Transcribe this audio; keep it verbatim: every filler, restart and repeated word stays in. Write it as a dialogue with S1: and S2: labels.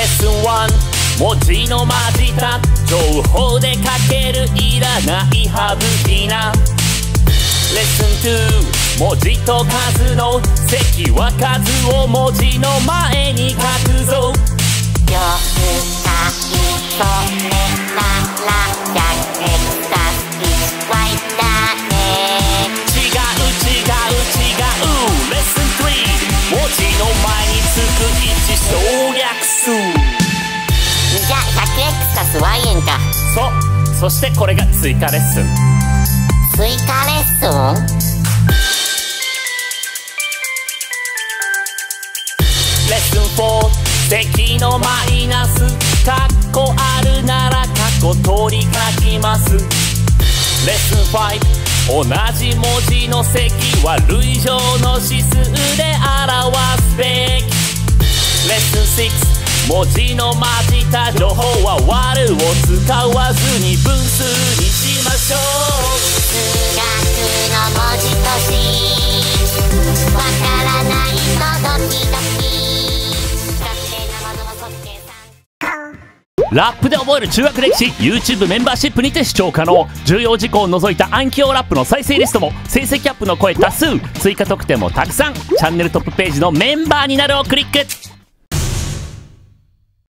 S1: レッスンワン文字の混じった情報で書けるいらない省きな。レッスンツー文字と数の積は数を文字の前に書くぞ。
S2: 了解それならひゃくエクサスいちワイだね。
S1: 違う違う違う。レッスンスリー文字の前につくいち省略数。
S2: じゃあ ひゃくエクサスワイ 円か。
S1: そう、そしてこれが追加レッスン。
S2: 追加レッスン。
S1: レッスンフォー積のマイナスカッコあるならカッコ取り書きます。レッスンファイ同じ文字の積は類乗の指数で表すべき。レッスンシックス文字の混じった情報は割るを使わずに分数にしましょう。
S2: 数学の文字としわからないとドキドキ。
S1: ラップで覚える中学歴史 YouTube メンバーシップにて視聴可能。重要事項を除いた暗記用ラップの再生リストも成績アップの声多数追加特典もたくさん。チャンネルトップページのメンバーになるをクリック。